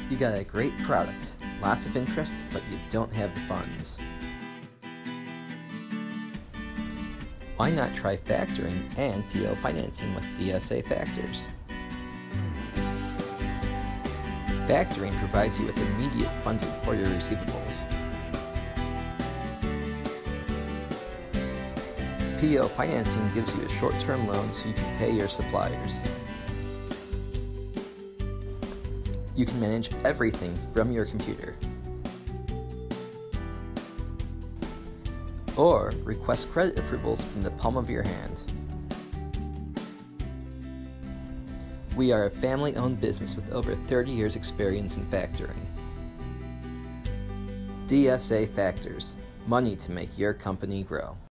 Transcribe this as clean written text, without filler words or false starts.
You got a great product, lots of interest, but you don't have the funds. Why not try factoring and PO financing with DSA Factors? Factoring provides you with immediate funding for your receivables. PO financing gives you a short-term loan so you can pay your suppliers. You can manage everything from your computer. Or request credit approvals from the palm of your hand. We are a family-owned business with over 30 years experience in factoring. DSA Factors, money to make your company grow.